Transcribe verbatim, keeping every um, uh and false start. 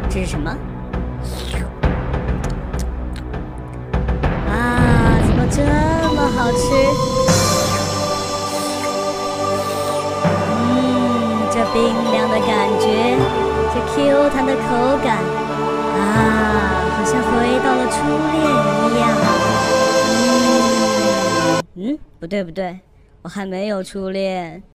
这是什么？啊，怎么这么好吃？嗯，这冰凉的感觉，这 Q 弹的口感，啊，好像回到了初恋一样。嗯，嗯，不对不对，我还没有初恋。